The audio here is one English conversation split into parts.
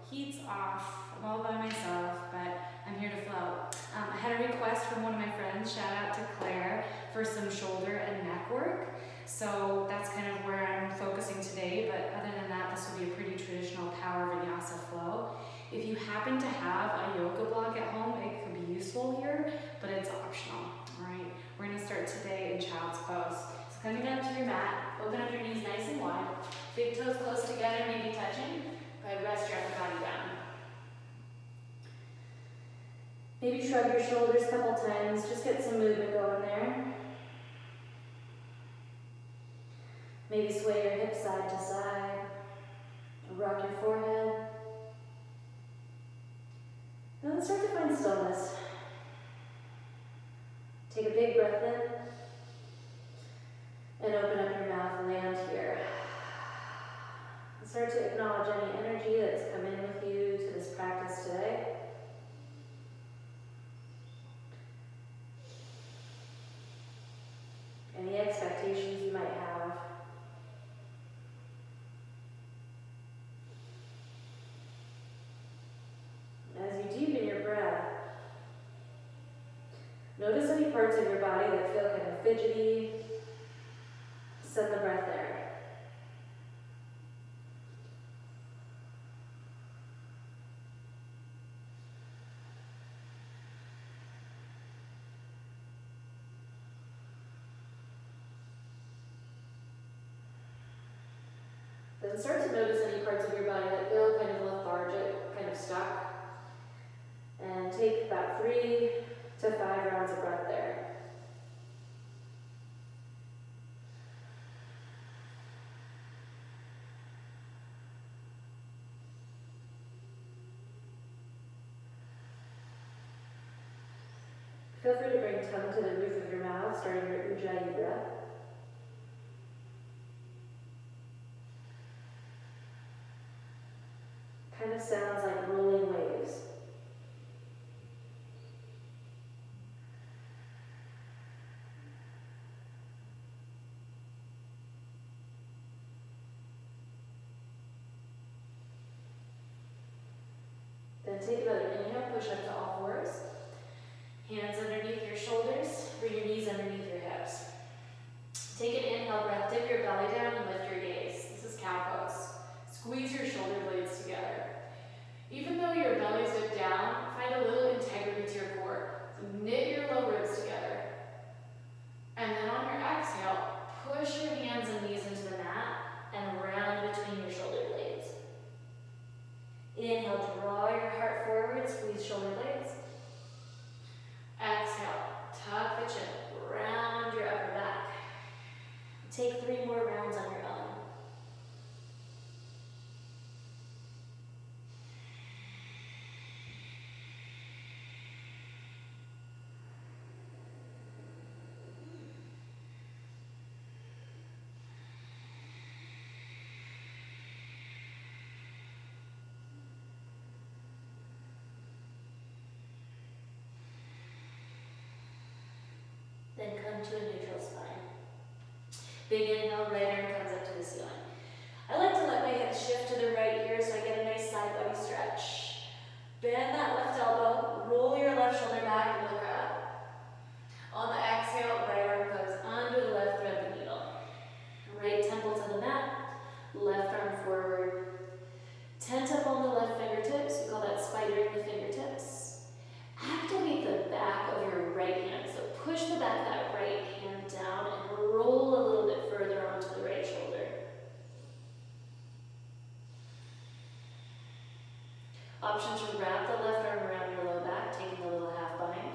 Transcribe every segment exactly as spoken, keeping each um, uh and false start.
heat's off. I'm all by myself, but I'm here to float. Um, I had a request from one of my friends, shout out to Claire, for some shoulder and neck work. So that's kind of where I'm focusing today, but other than that, this will be a pretty traditional power vinyasa flow. If you happen to have a yoga block at home, it could be useful here, but it's optional. All right, we're gonna start today in child's pose. So coming down to your mat, open up your knees nice and wide, big toes close together, maybe touching. Go ahead, rest your upper body down. Maybe shrug your shoulders a couple times, just get some movement going there. Maybe sway your hips side to side, rock your forehead. And then start to find stillness. Take a big breath in, and open up your mouth, land here. And start to acknowledge any energy that's come in with you to this practice today. Any expectations you might have. As you deepen your breath, notice any parts of your body that feel kind of fidgety. Send the breath there. Then start to notice any parts of your body that feel kind of lethargic, kind of stuck. And take about three to five rounds of breath there. Feel free to bring tongue to the roof of your mouth, starting your Ujjayi breath. Kind of sounds like rolling waves. Then take another inhale, push up to all fours. Hands underneath your shoulders, bring your knees underneath your hips. Take an inhale breath, dip your belly down and lift your gaze. This is cow pose. Squeeze your shoulder blades together. Even though your belly's dipped down, find a little integrity to your core. So knit your low ribs together. And then on your exhale, push your hands and knees into the mat and round between your shoulder blades. Inhale, draw your heart forward, squeeze shoulder blades. Exhale, tuck the chin, round your upper back. Take three more rounds on your own. Then come to a neutral spine. Big inhale, right arm comes up to the ceiling. I like to let my hips shift to the right here so I get a nice side body stretch. Bend that left elbow, roll your left shoulder back and look up. On the exhale, right arm goes under the left, thread the needle. Right temple to the mat, left arm forward. Tent up on the left fingertips, we call that spidering the fingertips. Activate the back of your right hand. So push the back of that right hand down and roll a little bit further onto the right shoulder. Option to wrap the left arm around your low back, taking a little half bind.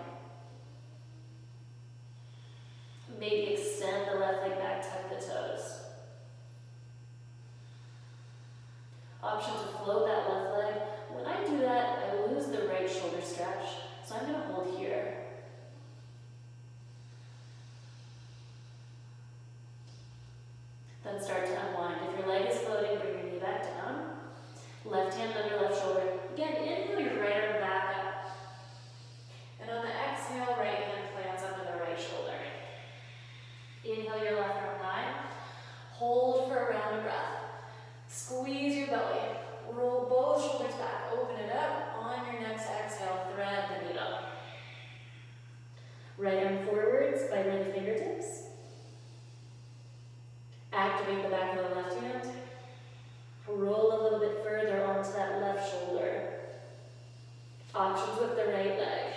Maybe extend the left leg back, tuck the toes. Option to float that left leg. When I do that, I lose the right shoulder stretch, so I'm going to hold here. Then start to unwind. If your leg is floating, bring your knee back down. Left hand under left shoulder. Again, inhale your right arm back up. And on the exhale, right hand plants under the right shoulder. Inhale your left arm high. Hold for a round of breath. Squeeze your belly. Roll both shoulders back, open it up. On your next exhale, thread the needle. Right arm forwards, biting the fingertips. Activate the back of the left hand. Roll a little bit further onto that left shoulder. Options with the right leg.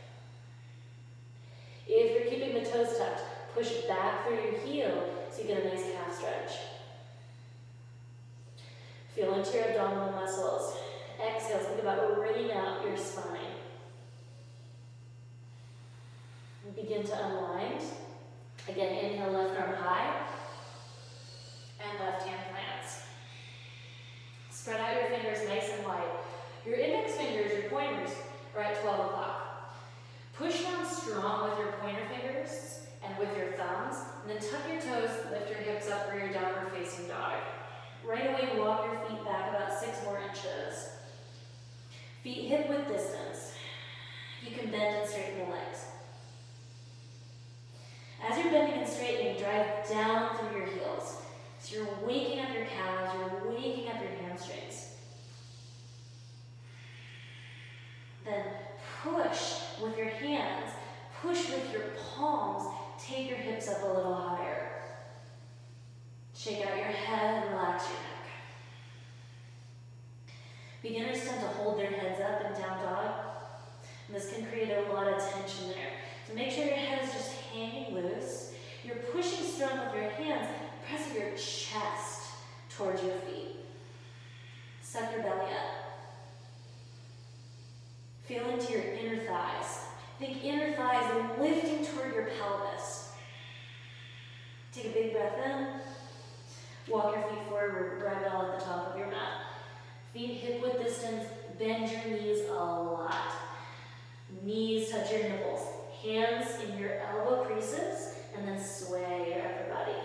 If you're keeping the toes tucked, push back through your heel so you get a nice calf stretch. Feel into your abdominal muscles. Exhale, think about wringing out your spine. Begin to unwind. Again, inhale, left arm high. And left hand plants. Spread out your fingers nice and wide. Your index fingers, your pointers, are at twelve o'clock. Push down strong with your pointer fingers and with your thumbs, and then tuck your toes, lift your hips up for your downward facing dog. Right away, walk your feet back about six more inches. Feet hip width distance. You can bend and straighten the legs. As you're bending and straightening, drive down through your heels. So you're waking up your calves, you're waking up your hamstrings. Then push with your hands, push with your palms, take your hips up a little higher. Shake out your head, relax your neck. Beginners tend to hold their heads up in down dog, and this can create a lot of tension there. So make sure your head is just hanging loose. You're pushing strong with your hands, press your chest towards your feet. Suck your belly up. Feel into your inner thighs. Think inner thighs lifting toward your pelvis. Take a big breath in. Walk your feet forward, ragdoll at the top of your mat. Feet hip width distance, bend your knees a lot. Knees touch your nipples. Hands in your elbow creases, and then sway your upper body.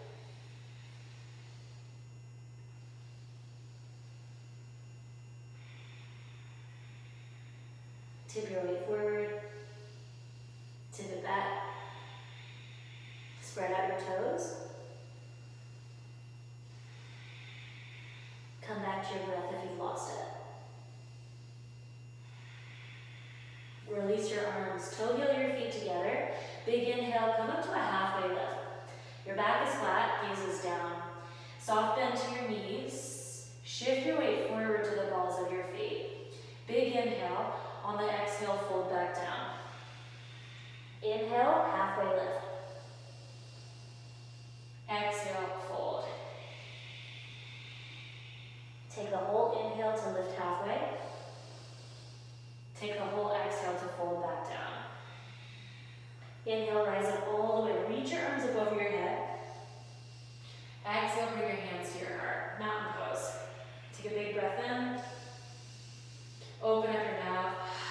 Tip your weight forward, tip it back, spread out your toes. Come back to your breath if you've lost it. Release your arms, toe heel your feet together. Big inhale, come up to a halfway lift. Your back is flat, gaze is down. Soft bend to your knees. Shift your weight forward to the balls of your feet. Big inhale, on the exhale, fold back down. Inhale, halfway lift. Exhale, fold. Take the whole inhale to lift halfway. Take the whole exhale to fold back down. Inhale, rise up all the way. Reach your arms above your head. Exhale, bring your hands to your heart. Mountain pose. Take a big breath in. Open up your mouth.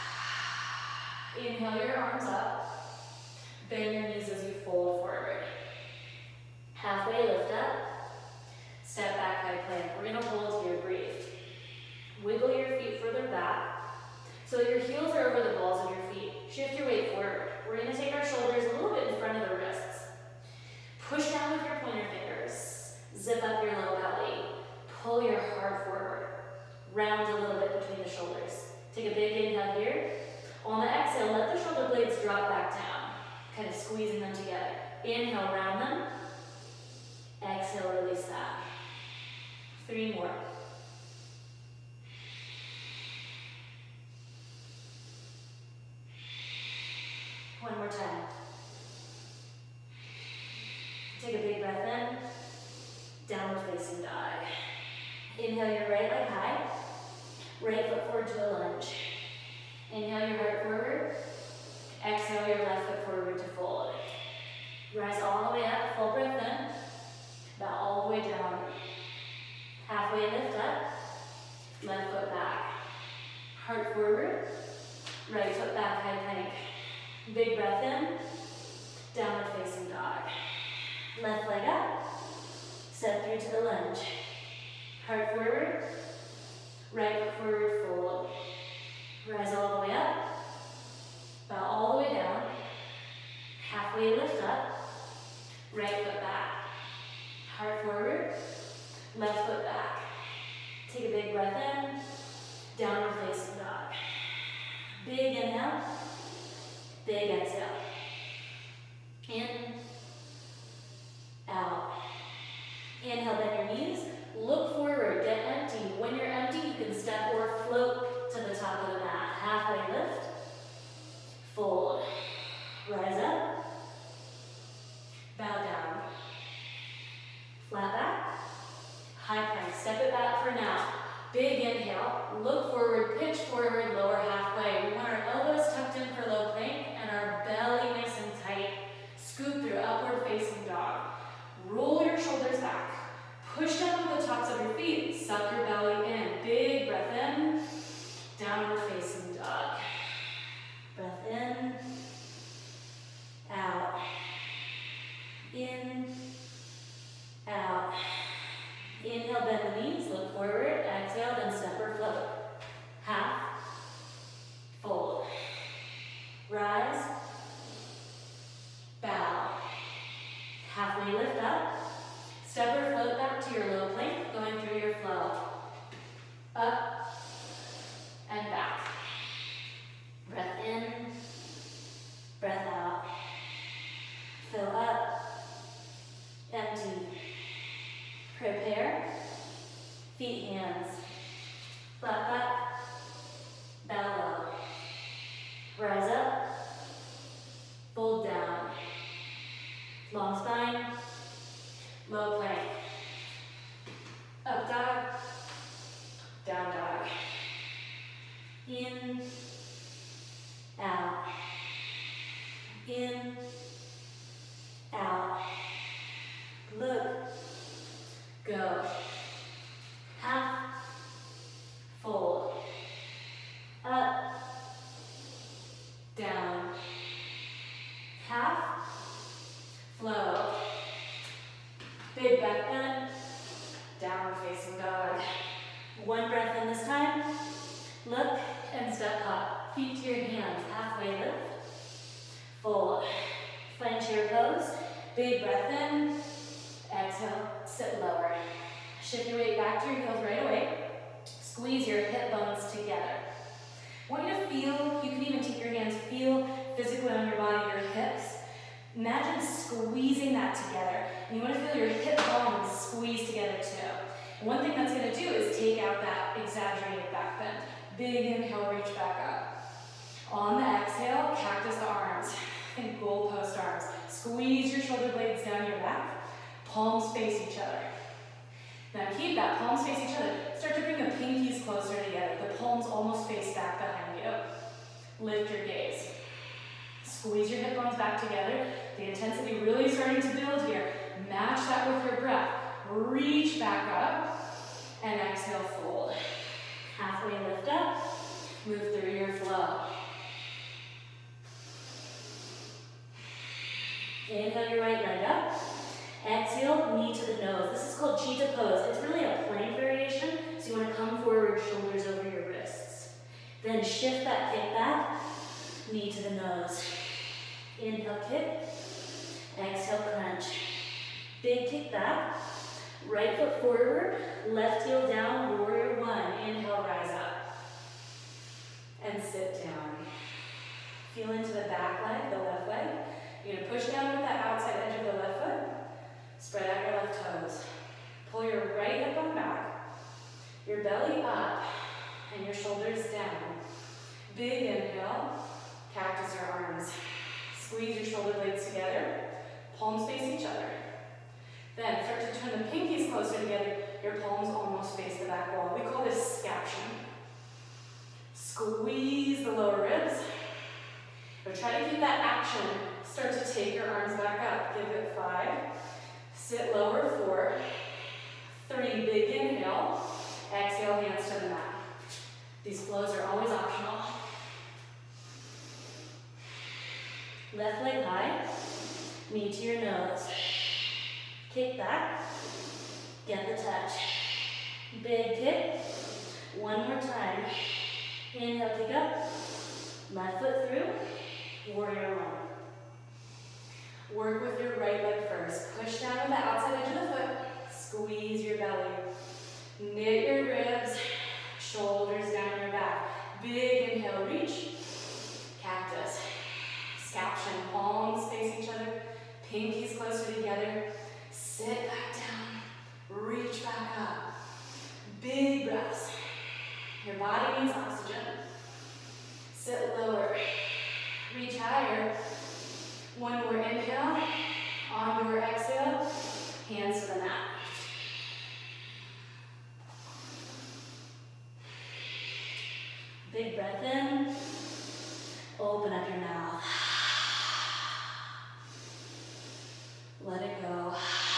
Inhale your arms up. Bend your knees as you fold forward. Halfway lift up. Step back, high plank. We're going to hold here, breathe. Wiggle your feet further back so that your heels are over the balls of your feet. Shift your weight forward. We're going to take our shoulders a little bit in front of the wrists. Push down with your pointer fingers. Zip up your low belly. Pull your heart forward. Round a little bit between the shoulders. Take a big inhale here. On the exhale, let the shoulder blades drop back down, kind of squeezing them together. Inhale, round them. Exhale, release that. Three more. One more time. Take a big breath in. Downward facing dog. Inhale your right leg high. Right foot forward to a lunge. Inhale your heart forward. Exhale your left foot forward to fold. Rise all the way up, full breath in. Bow all the way down. Halfway lift up. Left foot back. Heart forward. Right foot back, high plank. Big breath in. Downward facing dog. Left leg up. Step through to the lunge. Heart forward. Right foot forward, fold. Rise all the way up. Bow all the way down. Halfway lift up. Right foot back. Heart forward. Left foot back. Take a big breath in. Inhale, bend your knees. Look forward, get empty. When you're empty, you can step or float to the top of the mat. Halfway lift. Fold. Rise up. Bow down. Flat back. High plank. Step it back for now. Big inhale. Look forward, pitch forward, lower halfway. We want our elbows tucked in for low plank and our belly nice and tight. Scoop through upward facing dog. Roll your shoulders back. Push down with the tops of your feet. Suck your belly in. Big breath in. Downward facing dog. Breath in. Out. In. Out. Inhale, bend the knees. Look forward. Exhale, then step or float. Half. Fold. Rise. Bow. Halfway lift up. Step or float back to your low plank, going through your flow. Up and back. Breath in, breath out. Fill up, empty. Prepare, feet, hands. Flat back, bow low. Rise up, fold down. Long spine. Low plank. Up dog. Down dog. In. Out. In. Out. Look. Go. Half. Fold. Up. Down. Half. Flow. Big back bend, downward facing dog. One breath in this time. Look and step up. Feet to your hands, halfway lift. Fold. Find chair pose. Big breath in. Exhale, sit lower. Shift your weight back to your heels right away. Squeeze your hip bones together. I want you to feel, you can even take your hands, feel physically on your body, your hips. Imagine squeezing that together. And you want to feel your hip bones squeeze together too. And one thing that's going to do is take out that exaggerated back bend. Big inhale, reach back up. On the exhale, cactus the arms and goalpost arms. Squeeze your shoulder blades down your back. Palms face each other. Now keep that, palms face each other. Start to bring the pinkies closer together. The palms almost face back behind you. Lift your gaze. Squeeze your hip bones back together. The intensity really starting to build here. Match that with your breath. Reach back up and exhale, fold. Halfway lift up, move through your flow. Inhale your right leg up. Exhale, knee to the nose. This is called cheetah pose. It's really a plank variation, so you want to come forward, shoulders over your wrists. Then shift that kick back, knee to the nose. Inhale, kick. Exhale, crunch. Big kick back. Right foot forward, left heel down, warrior one. Inhale, rise up. And sit down. Feel into the back leg, the left leg. You're going to push down with that outside edge of the left foot. Spread out your left toes. Pull your right hip bone back. Your belly up and your shoulders down. Big inhale. Cactus your arms. Squeeze your shoulder blades together. Palms face each other. Then start to turn the pinkies closer together. Your palms almost face the back wall. We call this scaption. Squeeze the lower ribs. But try to keep that action. Start to take your arms back up. Give it five. Sit lower, four. Three, big inhale. Exhale, hands to the mat. These flows are always optional. Left leg high. Knee to your nose. Kick back. Get the touch. Big kick. One more time. Inhale, kick up. Left foot through. Warrior one. Work with your right leg first. Push down on the outside edge of the foot. Squeeze your belly. Knit your ribs. Shoulders down your back. Big inhale, reach. Cactus. Scaption. Palms face each other. Pinkies closer together. Sit back down. Big breath in. Open up your mouth. Let it go.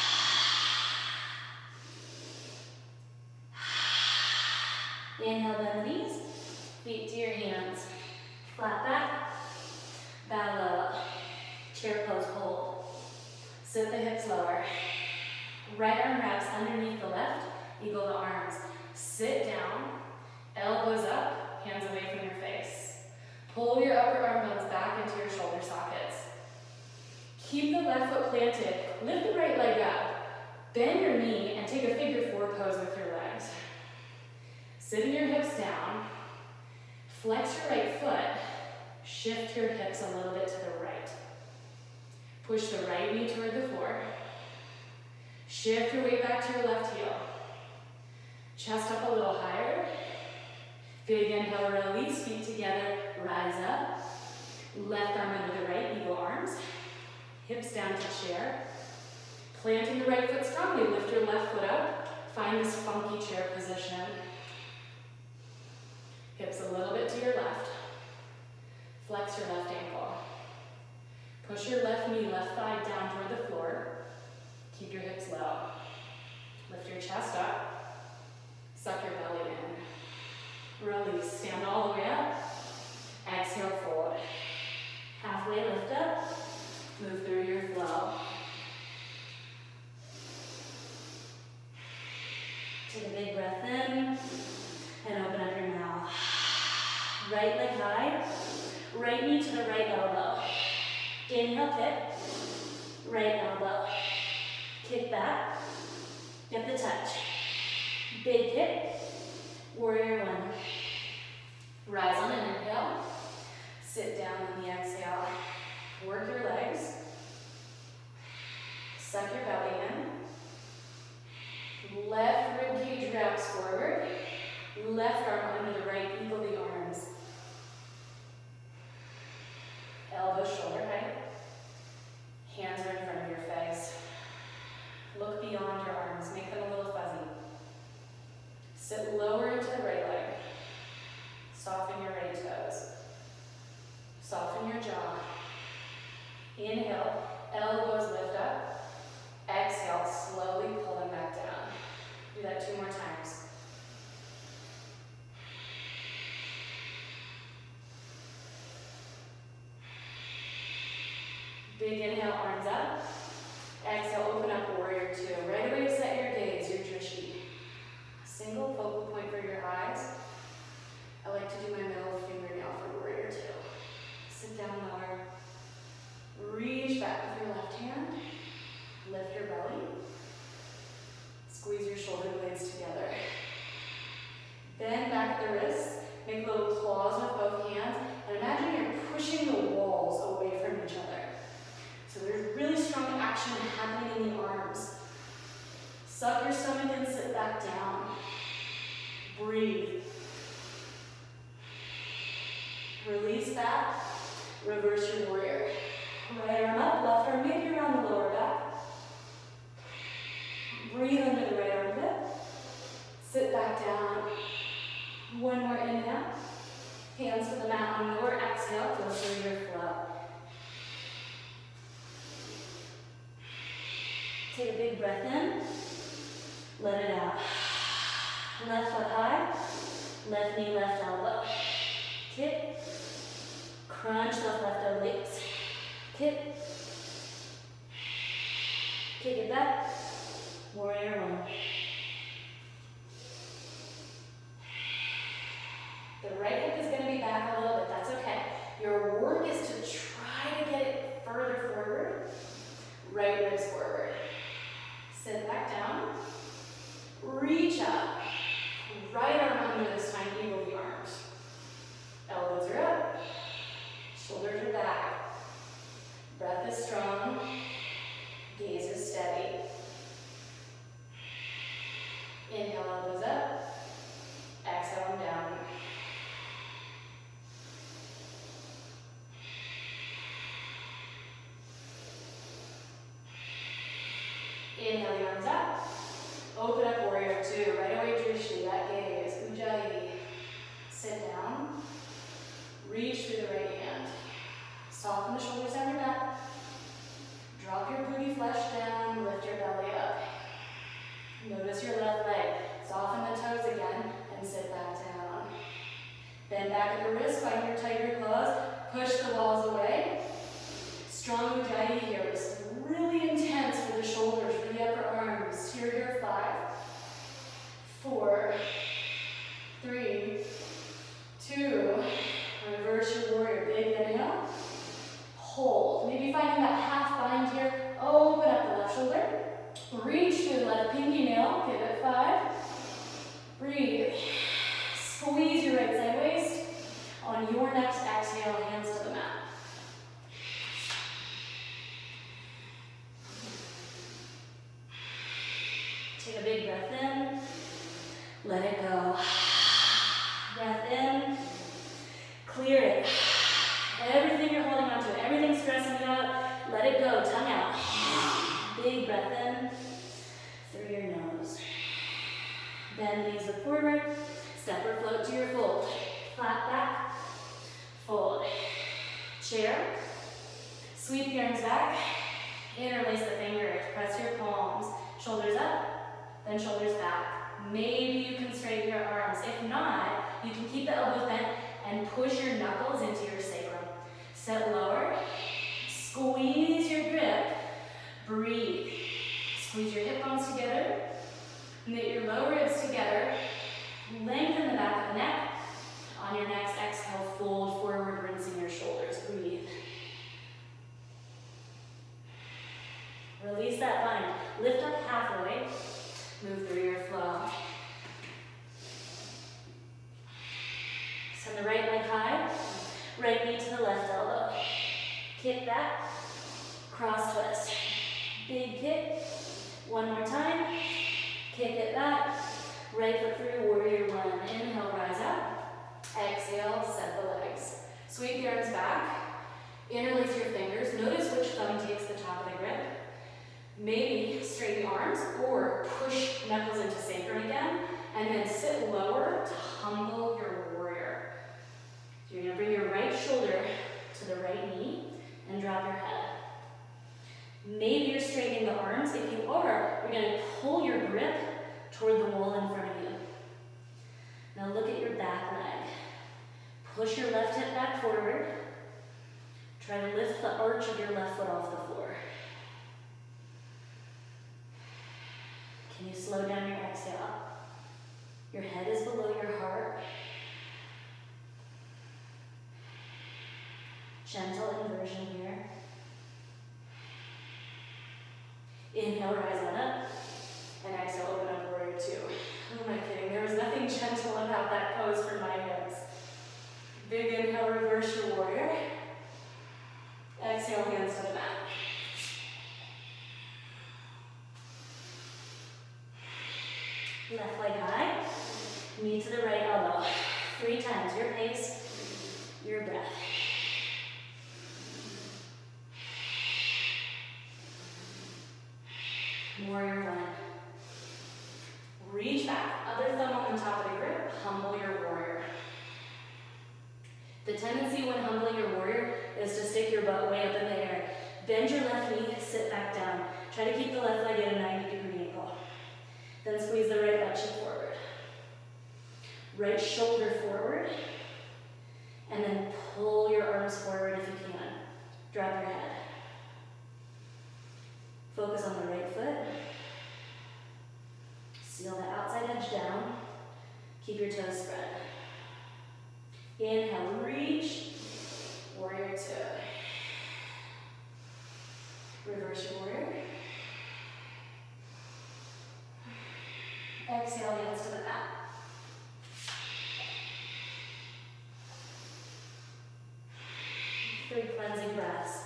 Inhale, bend the knees. Feet to your hands. Flat back. Bow low. Chair pose, hold. Sit the hips lower. Right arm wraps underneath the left. Eagle the arms. Sit down. Elbows up. Hands away from your face. Pull your upper arm bones back into your shoulder sockets. Keep the left foot planted. Lift the right leg up. Bend your knee and take a figure four pose with your legs. Sitting your hips down. Flex your right foot. Shift your hips a little bit to the right. Push the right knee toward the floor. Shift your weight back to your left heel. Chest up a little higher. Big inhale, release, feet together, rise up. Left arm under the right, eagle arms. Hips down to chair. Planting the right foot strongly, lift your left foot up. Find this funky chair position. Hips a little bit to your left. Flex your left ankle. Push your left knee, left thigh down toward the floor. Keep your hips low. Lift your chest up. Suck your belly in. Release. Stand all the way up. Exhale, fold. Halfway lift up. Move through your flow. Take a big breath in and open up your mouth. Right leg high. Right knee to the right elbow. Inhale, kick. Right elbow. Kick back. Get the touch. Big kick. Warrior one. Rise on an inhale. Sit down on the exhale. Work your legs. Suck your belly in. Left rib cage wraps forward. Left arm under the right, eagle the arms. Elbows shoulder height. Hands are in front of your face. Look beyond your arms. Make them a little fuzzy. Sit lower into the right leg. Soften your right toes. Soften your jaw. Inhale, elbows lift up. Exhale, slowly pull them back down. Do that two more times. Big inhale, arms up. Exhale, open up, warrior two. Right away, set your gaze, your drishti. Single focal point for your eyes. I like to do my middle fingernail for warrior two. Sit down lower. Reach back with your left hand. Lift your belly. Squeeze your shoulder blades together. Bend back the wrists. Make little claws with both hands. And imagine you're pushing the walls away from each other. So there's really strong action happening in the arms. Suck your stomach and sit back down. Breathe. Release that. Reverse your warrior. Right arm up, left arm maybe around the lower back. Breathe under the right armpit. Sit back down. One more inhale. Hands to the mat on your exhale. Feel through your flow. Take a big breath in. Let it out. Left foot high. Left knee, left elbow. Kick. Crunch those left obliques. Kick. Kick it back. Warrior one. The right hip is going to be back a little bit. That's okay. Your work is to try to get it further forward. Right ribs forward. Sit back down. Reach up. Right arm under this time, eagle the arms. Elbows are up. Shoulders are back. Breath is strong. Gaze is steady. Inhale, elbows up. Exhale, and down. Inhale, the arms up. Open up, warrior two. Right away, drishti, that gaze. Ujjayi. Sit down. Reach through the right hand. Soften the shoulders down your back. Drop your booty flesh down. Lift your belly up. Notice your left leg. Soften the toes again and sit back down. Bend back at the wrist. Find your tighter claws. Push the walls away. Strong ujjayi here. This is really intense for the shoulders, for the upper arms. Here are five, four, three, two, reverse your warrior. Big inhale. Hold. Maybe finding that half bind here. Open up the left shoulder. Reach through the left pinky nail. Give it five. Breathe. Squeeze your right side waist. On your next exhale, hands to the mat. Take a big breath in. Let it go. Breath in. Clear it. Everything you're holding on to, everything stressing you out, let it go. Tongue out. Big breath in through your nose. Bend the knees look forward. Step or float to your fold. Flat back. Fold. Chair. Sweep the arms back. Interlace the fingers. Press your palms. Shoulders up, then shoulders back. Maybe you can straighten your arms. If not, you can keep the elbows bent and push your knuckles into your sacrum. Sit lower. Squeeze your grip. Breathe. Squeeze your hip bones together. Knit your lower ribs together. Lengthen the back of the neck. On your next exhale, fold forward, rinsing your shoulders. Breathe. Release that bind. Lift up halfway. Move through your flow. Send the right leg high. Right knee to the left elbow. Kick back. Cross twist. Big kick. One more time. Kick it back. Right foot through, warrior one. Inhale, rise up. Exhale, set the legs. Sweep the arms back. Interlace your fingers. Notice which thumb takes the top of the grip. Maybe straighten the arms or push knuckles into sacrum again. And then sit lower to humble your warrior. So you're going to bring your right shoulder to the right knee and drop your head. Maybe you're straightening the arms. If you are, you're going to pull your grip toward the wall in front of you. Now look at your back leg. Push your left hip back forward. Try to lift the arch of your left foot off the floor. Can you slow down your exhale? Your head is below your heart. Gentle inversion here. Inhale, rise on up. And exhale, open up, warrior two. Who am I kidding? There was nothing gentle about that pose for my hips. Big inhale, reverse your warrior. Exhale, hands to the mat. Left leg high, knee to the right elbow. Three times, your pace, your breath. Warrior one. Reach back, other thumb on the top of the grip, humble your warrior. The tendency when humbling your warrior is to stick your butt way up in the air. Bend your left knee, sit back down. Try to keep the left leg at a ninety degree angle. Then squeeze the right butt cheek forward. Right shoulder forward. And then pull your arms forward if you can. Drop your head. Focus on the right foot. Seal the outside edge down. Keep your toes spread. Inhale, reach. Warrior two. Reverse your warrior. Exhale, hands to the mat. Three cleansing breaths.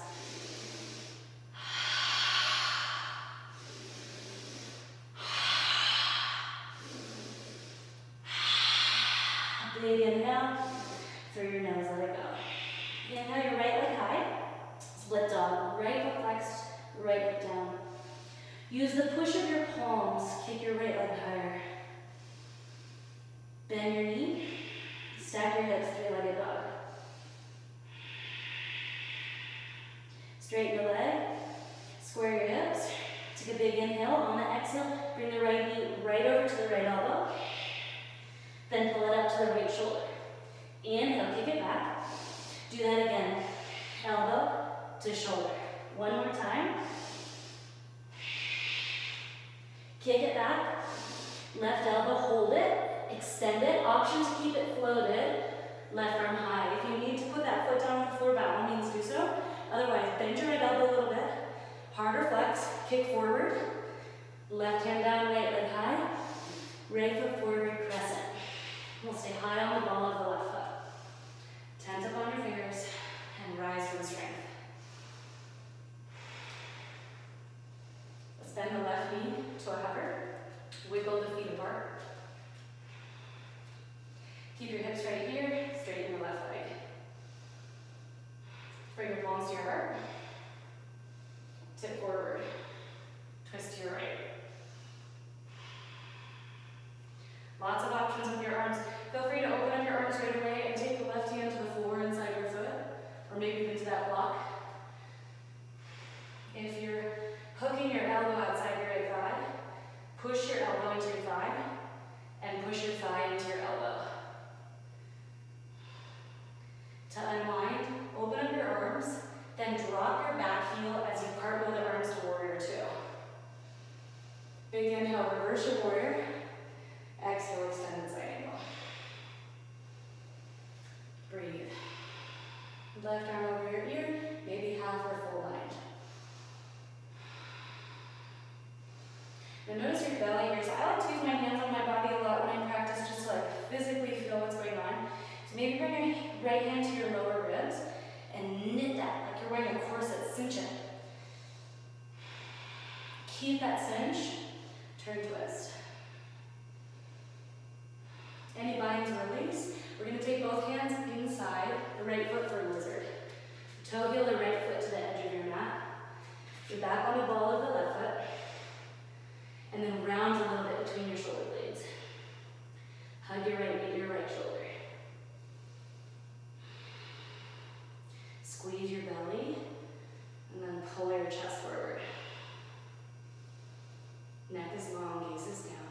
Big inhale, through your nose, let it go. Inhale your right leg high, split dog, right foot flexed, right hip down. Use the push of your palms, kick your right leg higher. Bend your knee, Stack your hips, three-legged dog. Straighten the leg, square your hips. Take a big inhale. On the exhale, bring the right knee right over to the right elbow. Then pull it up to the right shoulder. Inhale, kick it back. Do that again. Elbow to shoulder. One more time. Kick it back. Left elbow, hold it. Extend it. Option to keep it floated. Left arm high. If you need to put that foot down on the floor, by all means do so. Otherwise, bend your right elbow a little bit. Harder flex. Kick forward. Left hand down, right leg high. Right foot forward, crescent. We'll stay high on the ball of the left foot. Tense up on your fingers and rise from strength. Let's bend the left knee to a hover. Wiggle the feet apart. Keep your hips right here. Straighten the left leg. Bring your palms to your heart. Tip forward. Twist to your right. Lots of options with your arms. Feel free to open up your arms right away and take the left hand to the floor inside your foot, or maybe even to that block. If you're hooking your elbow outside your right thigh, push your elbow into your thigh, and push your thigh into your elbow. To unwind, open up your arms, then drop your back heel as you cartwheel the arms to warrior two. Big inhale, reverse your warrior. Exhale, extended side angle. Breathe. Left arm over your ear, maybe half or full bind. Now notice your belly here. So I like to use my hands on my body a lot when I practice, just to like physically feel what's going on. So maybe bring your right hand to your lower ribs and knit that like you're wearing a corset, cinch it. Keep that cinch, turn twist. Any binds, release. We're going to take both hands inside the right foot for lizard. Toe heel the right foot to the edge of your mat. You're back on the ball of the left foot. And then round a little bit between your shoulder blades. Hug your right knee to your right shoulder. Squeeze your belly, and then pull your chest forward. Neck is long, gaze is down.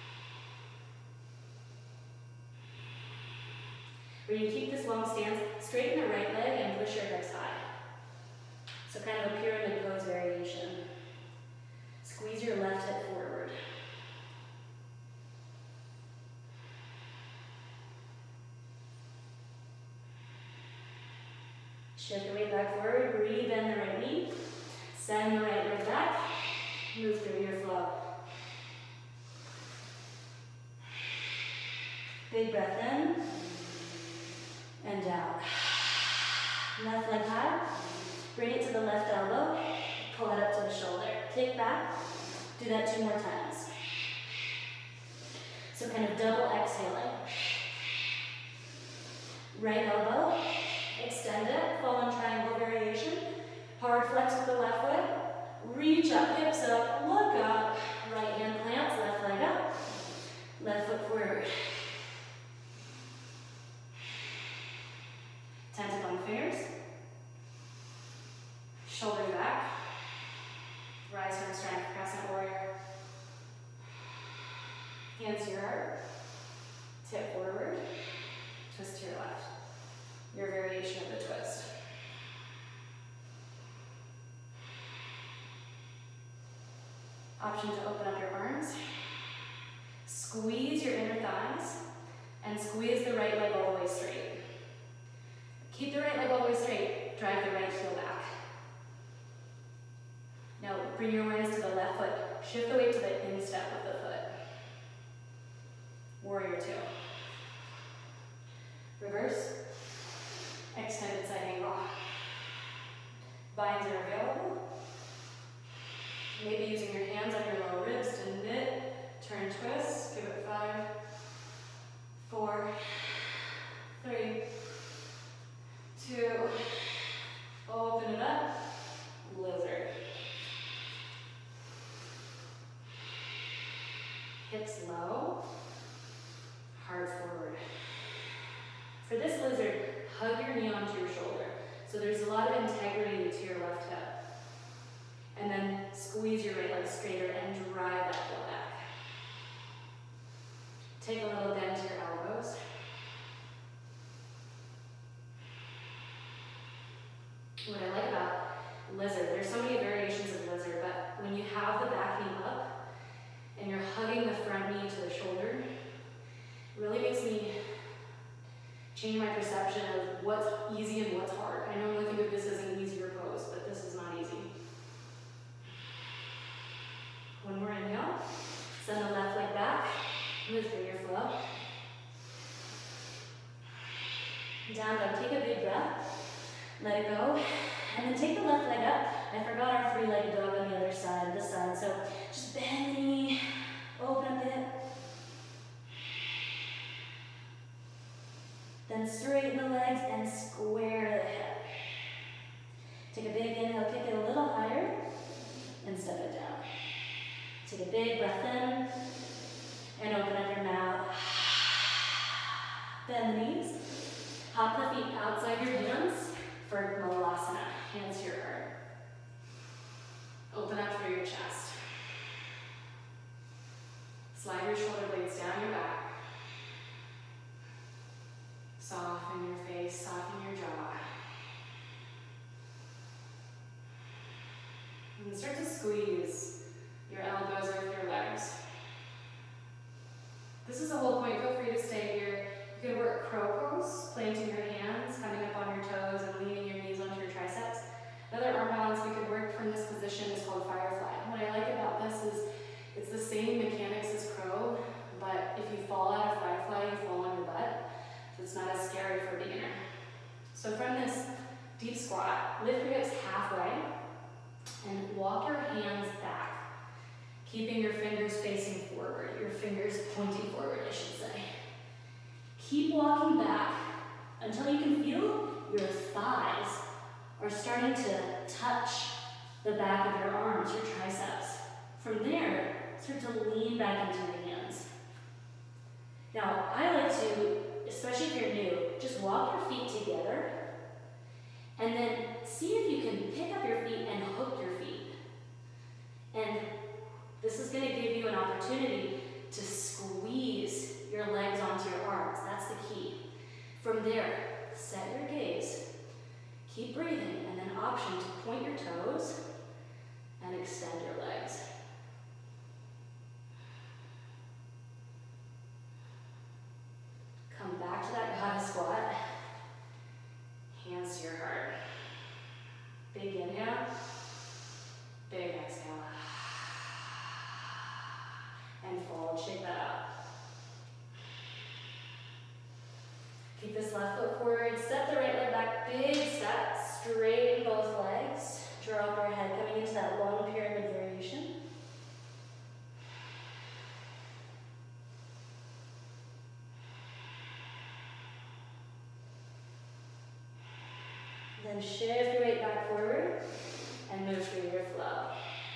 When you keep this long stance, straighten the right leg and push your hips high. So kind of a pyramid pose variation. Squeeze your left hip forward. Shift the weight back forward, re-bend the right knee, send the right leg back, move through your flow. Big breath in, and down. Left leg high, bring it to the left elbow, pull it up to the shoulder. Kick back, do that two more times. So kind of double exhaling. Right elbow, extend it, fallen triangle variation. Hard flex with the left foot. Reach up, hips up, look up. Right hand plants, left leg up. Left foot forward. Tense up on the fingers. Shoulders back. Rise from strength, crescent warrior. Hands to your heart. Tip forward. Twist to your left. Your variation of the twist. Option to open up your arms. Squeeze your inner thighs and squeeze the right leg all the way straight. Keep the right leg all the way straight. Drive the right heel back. Now bring your awareness to the left foot. Shift the weight to the instep of the foot. Warrior two. Reverse. Extended side angle. Binds are available. Maybe using your hands on your lower ribs to knit, turn, twist. Give it five, four, three, two, open it up, lizard. Hips low, heart forward. For this lizard, hug your knee onto your shoulder. So there's a lot of integrity to your left hip. And then squeeze your right leg straighter and drive that heel back. Take a little bend to your elbows. What I like about lizard, there's so many variations of lizard, but when you have the back knee up and you're hugging the front knee to the shoulder, it really makes me change my perception of what's easy and what's hard. I normally think of this as an easier pose, but this is not easy. One more inhale. Send the left leg back. Move through your flow. Down dog. Take a big breath. Let it go. And then take the left leg up. I forgot our three-legged dog on the other side, this side. So just bend the knee, open up the hip. Then straighten the legs and square the hip. Take a big inhale, kick it a little higher, and step it down. Take a big breath in, and open up your mouth. Bend the knees. Hop the feet outside your hands for Malasana. Hands to your heart. Open up through your chest. Slide your shoulder blades down your back. Soften your face, soften your jaw. And start to squeeze your elbows with your legs. This is the whole point. Feel free to stay here. You can work crow pose, planting your hands, coming up on your toes, and leaning your knees onto your triceps. Another arm balance we could work from this position is called firefly. What I like about this is it's the same mechanics as crow, but if you fall out of firefly, you fall on your butt. So it's not as scary for a beginner. So from this deep squat, lift your hips halfway and walk your hands back, keeping your fingers facing forward, your fingers pointing forward, I should say. Keep walking back until you can feel your thighs are starting to touch the back of your arms, your triceps. From there, start to lean back into your hands. Now, I like to, especially if you're new, just walk your feet together and then see if you can pick up your feet and hook your feet. And this is going to give you an opportunity to squeeze your legs onto your arms. That's the key. From there, set your gaze, keep breathing, and then option to point your toes and extend your legs. Come back to that goddess squat. Hands to your heart. Big inhale. Big exhale. And fold. Shake that out. Keep this left foot forward. Step the right leg back. Big step. Straighten both legs. Drop our head coming into that long pyramid variation. Then shift your weight back forward and move through your flow.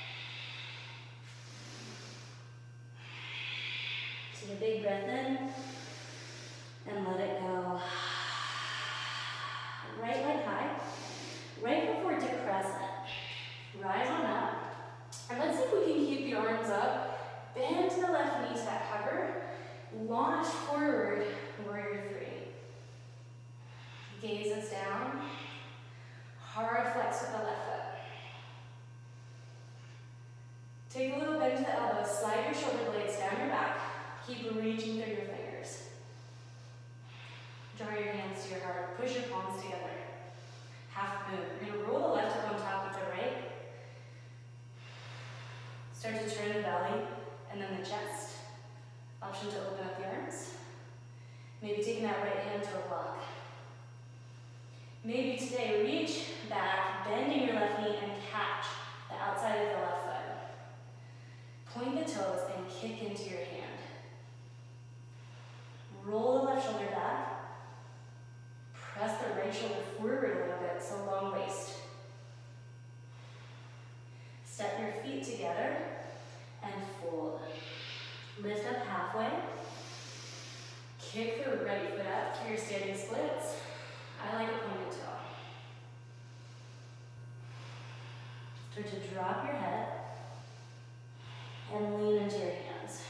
Take a big breath in and let it go. Right leg high. Right before decrescent. Rise on up. And let's see if we can keep the arms up. Bend to the left knee, step hover. Launch forward, warrior three. Gazes down. Hard flex with the left foot. Take a little bend to the elbows. Slide your shoulder blades down your back. Keep reaching through your fingers. Draw your hands to your heart. Push your palms together. Half moon. We're going to roll the left up on top of the right. Start to turn the belly and then the chest. Option to open up the arms. Maybe taking that right hand to a block. Maybe today reach back, bending your left knee and catch the outside of the left foot. Point the toes and kick into your hand. Roll the left shoulder back. Press the right shoulder forward a little bit, so long waist. Step your feet together and fold. Lift up halfway. Kick the right foot up for your standing splits. I like a pointed toe. Start to drop your head and lean into your hands.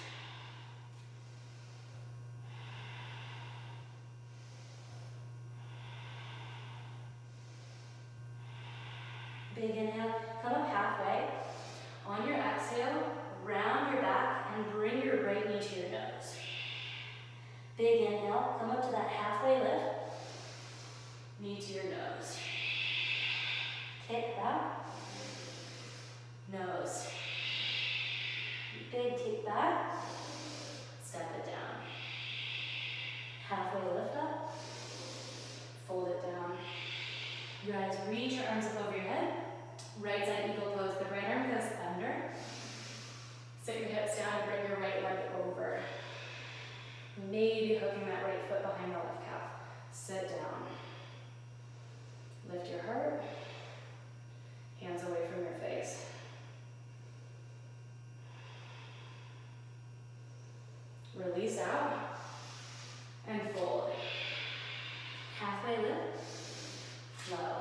Big inhale, come up halfway. On your exhale, round your back and bring your right knee to your nose. Big inhale, come up to that halfway lift. Knee to your nose. Kick back. Nose. Big kick back. Step it down. Halfway lift up. Fold it down. You guys reach your arms up over your head. Right side eagle pose. The right arm goes under. Sit your hips down and bring your right leg over. Maybe hooking that right foot behind the left calf. Sit down. Lift your heart. Hands away from your face. Release out and fold. Halfway lift. Flow.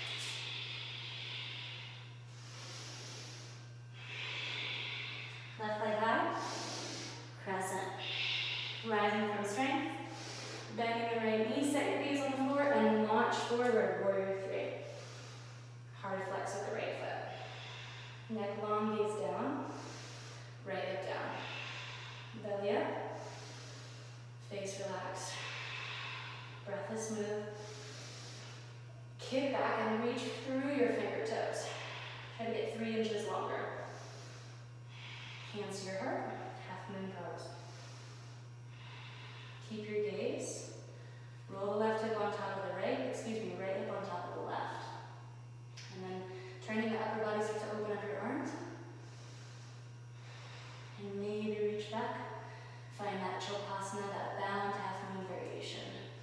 Left leg high. Crescent. Rising from strength. Bending the right knee. Set your gaze on the floor and launch forward. Warrior three. Hard flex with the right foot. Neck long, gaze down. Right hip down. Belly up. Face relaxed. Breath is smooth. Kick back and reach through your fingertips. Try to get three inches longer. Hands to your heart. Half moon pose. Keep your gaze. Roll the left hip on top of the right. Excuse me, right hip on top of the left. And then turning the upper body, start to open up your arms. And maybe reach back. Find that Chokasana, that bound half moon variation.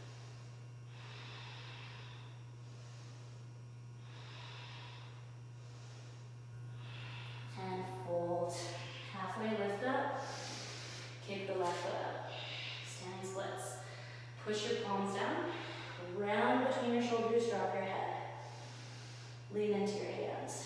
And fold. Halfway lift up. Kick the left foot up. Standing splits. Push your palms down. Round between your shoulders, drop your head. Lean into your hands.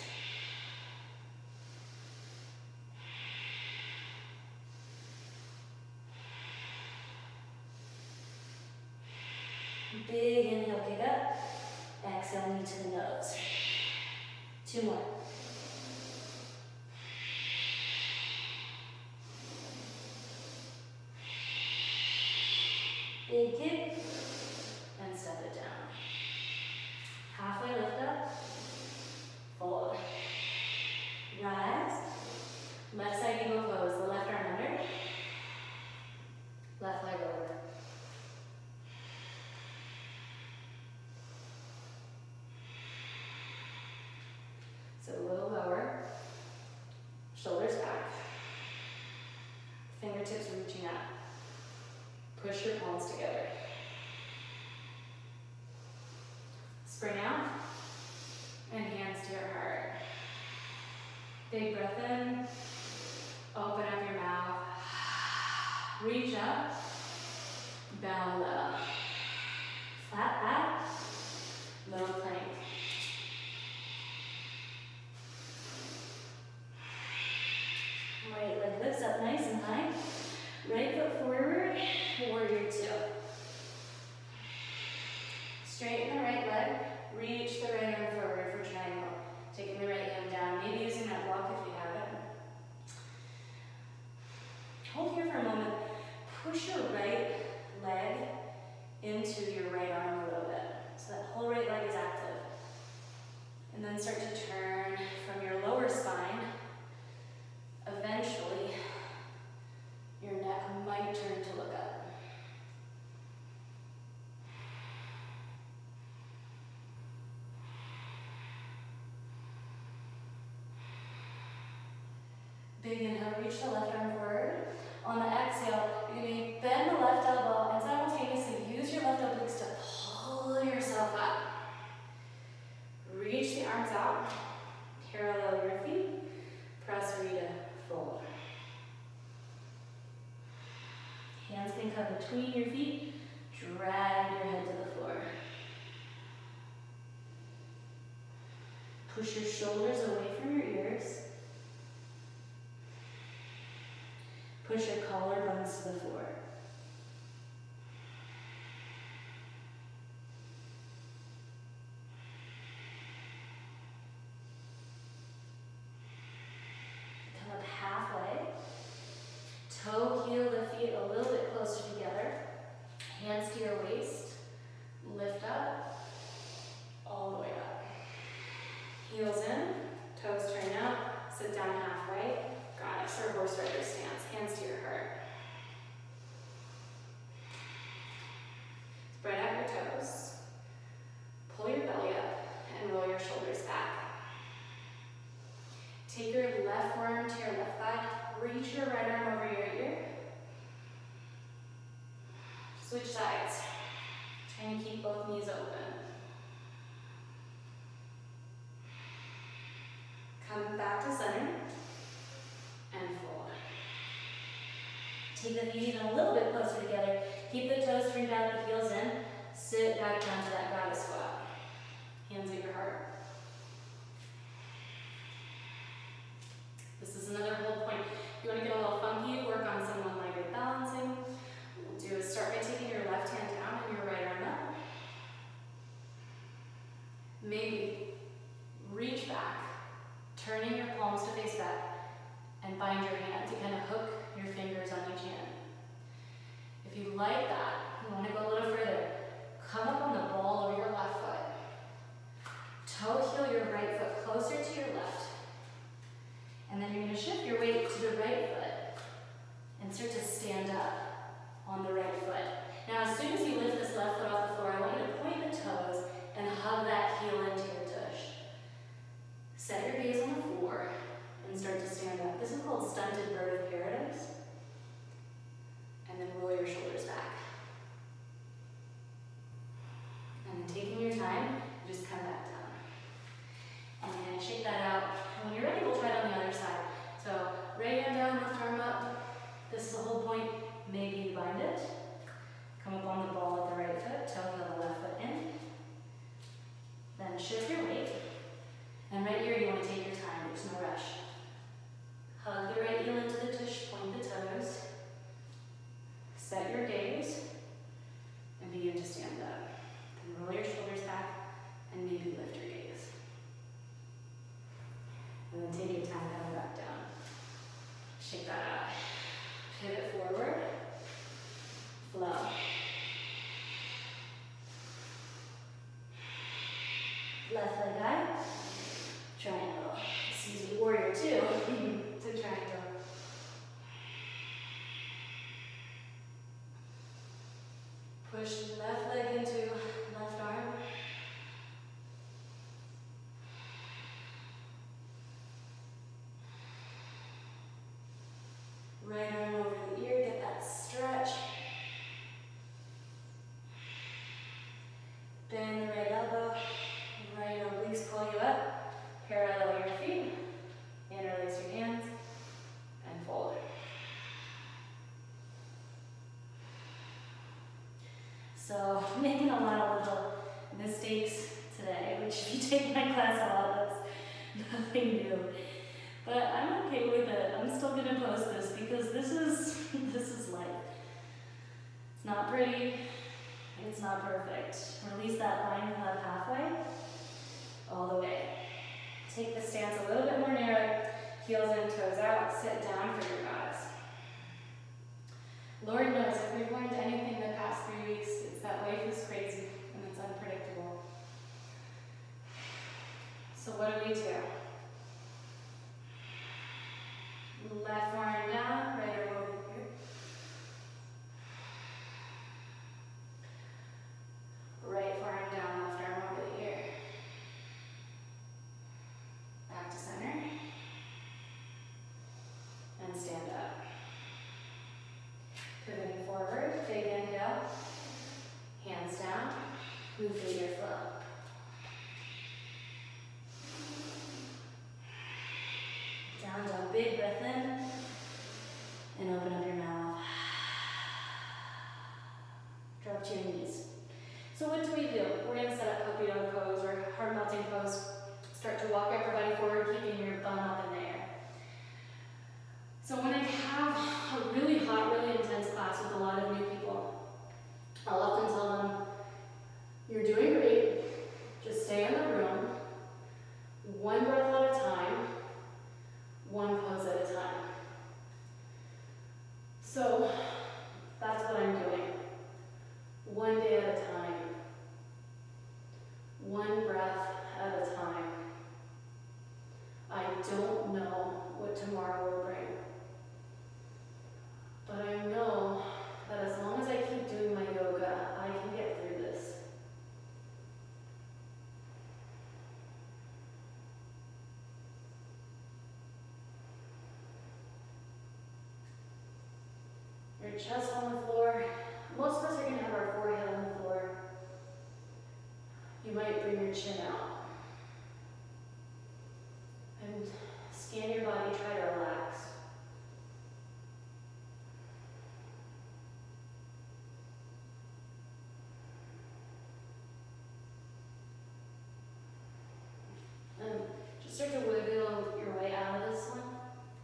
Big inhale, kick up. Exhale, knee to the nose. Two more. Big kick, and step it down. Halfway lift up, fold. Rise. Left side eagle pose, the left arm under. Left leg over. So a little lower. Shoulders back. Fingertips reaching up. Push your palms together. Spring out and hands to your heart. Big breath in. Open up your mouth. Reach up. Bow low. Flat back. Low plank. Right leg lifts up nice and high. Right foot forward. Warrior two. Straighten the right leg. Reach the right arm forward for triangle. Taking the right hand down. Maybe using that block if you have it. Hold here for a moment. Push your right leg into your right arm a little bit. So that whole right leg is active. And then start to turn from your lower spine. Eventually, your neck might turn to look up. Big inhale, reach the left arm forward. On the exhale, you're going to bend the left elbow and simultaneously use your left obliques to pull yourself up. Reach the arms out, parallel your feet, press Rita, fold. Hands can come between your feet. Drag your head to the floor. Push your shoulders away from your ears. Push your collarbones to the floor. Come up halfway. Toe heel the feet a little bit closer together. Hands to your waist. Lift up. All the way up. Heels in. Toes turn out. Sit down halfway. Goddess or horse rider stance. Hands to your heart. Spread out your toes. Pull your belly up and roll your shoulders back. Take your left forearm to your left thigh. Reach your right arm over your ear. Switch sides. Trying to keep both knees open. Come back to center and fold. Take the feet even a little bit closer together. Keep the toes turned out, the heels in. Sit back down to that goddess squat. Hands at your heart. This is another hold point. If you want to get a little funky, work on some one-legged balancing. What we'll do is start by taking your left hand down and your right arm up. Maybe reach back, turning your palms to face back, and bind your hand to kind of hook your fingers on each hand. If you like that, you want to go a little further, come up on the ball of your left foot. Toe heel your right foot closer to your left. And then you're going to shift your weight to the right foot and start to stand up on the right foot. Now, as soon as you lift this left foot off the floor, I want you to point the toes and hug that heel into your tush. Set your gaze on the floor and start to stand up. This is called Stunted Bird of Paradise. And then roll your shoulders back. And then taking your time, just come back down. And you're going to shake that out. And when you're ready, we'll try it on the other side. So right hand down, left arm up. This is the whole point. Maybe you bind it. Come up on the ball with the right foot, toe heel the left foot in. Then shift your weight. And right here, you want to take your time. There's no rush. Hug the right heel into the tush, point the toes. Set your gaze. And begin to stand up. Then roll your shoulders back and maybe lift your gaze. And then take your time coming back down. Shake that out. Pivot forward. Flow. Left leg high. Triangle. Excuse me, warrior two. To triangle. Push left leg into left arm. Right arm over the ear, get that stretch. Bend the right elbow, right obliques pull you up. Parallel your feet, interlace your hands, and fold. So, making a lot of little mistakes today, which if you take my class a lot, that's nothing new. But I'm okay with it. I'm still gonna post this because this is this is life. It's not pretty, it's not perfect. Release that line up halfway, all the way. Take the stance a little bit more narrow, heels in, toes out, sit down for your goddess. Lord knows if we've learned anything the past three weeks, it's that life is crazy and it's unpredictable. So what do we do? Left arm down, right arm over here. Right forearm down, left arm over the ear. Back to center. And stand up. Pivoting forward, big inhale. Hands down, move through your flow. Down dog, big breath in, and open up your mouth. Go up to your knees. So what do we do? We're going to set up puppy dog pose or heart melting pose. Start to walk everybody forward, keeping your bum up in the air. So when I have a really hot, really intense class with a lot of new people, I'll often tell them, you're doing great, just stay in the room, one breath at a time, one pose at a time. So that's what I'm doing. One day at a time, one breath at a time. I don't know what tomorrow will bring, but I know that as long as I keep doing my yoga, I can get through this. Your chest on the floor. Most of us are going to have our forehead on the floor. You might bring your chin out. And scan your body, try to relax. And just start to wiggle your way out of this one.